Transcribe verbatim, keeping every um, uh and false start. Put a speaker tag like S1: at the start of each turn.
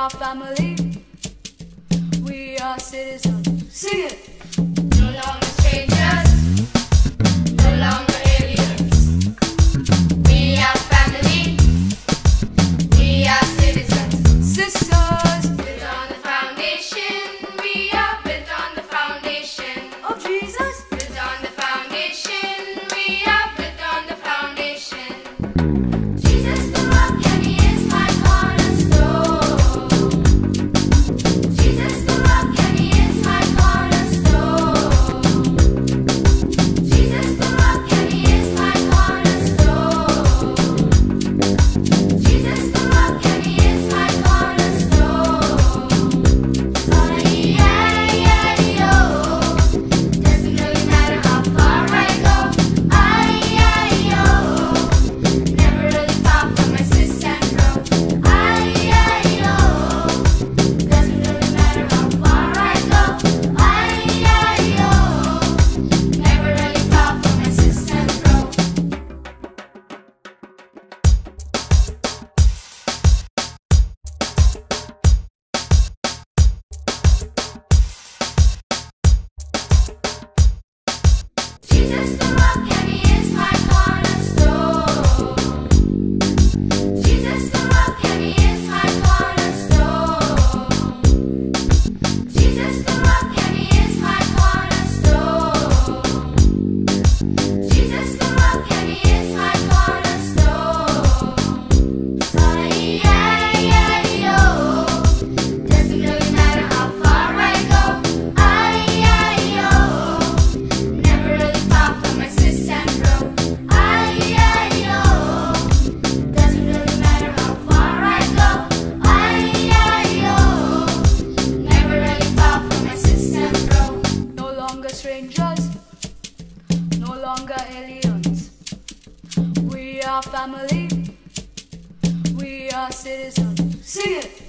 S1: are family. We are citizens. Sing it.
S2: No longer strangers, no longer aliens. We are family, we are citizens.
S1: Sisters,
S2: Built on the foundation, we are built on the foundation.
S1: of Jesus.
S2: Built on the foundation, we are built on the foundation. Jesus the rock and he is my cornerstone. Jesus the rock and he is my cornerstone. Jesus the rock and he is my cornerstone. Jesus the rock and he is my cornerstone. I-I-I-O. Doesn't really matter how far I go. I-I-O. Never really far from my sis and bro. I-I-O. Doesn't really matter how far I go. I-I-O. Never really far from my sis and bro. Jesus the rock and he is my cornerstone. Jesus the rock and he is my cornerstone. Jesus the rock and he is my cornerstone. Jesus the rock and he is my cornerstone. I-I-I-O. Doesn't really matter how far I go. I-I-O. Never really far from my sis and bro. I-I-O. Doesn't really matter how far I go. I-I-O. Never really far from my sis and bro.
S1: No longer strangers, no longer aliens. We are family. We are citizens. Sing it.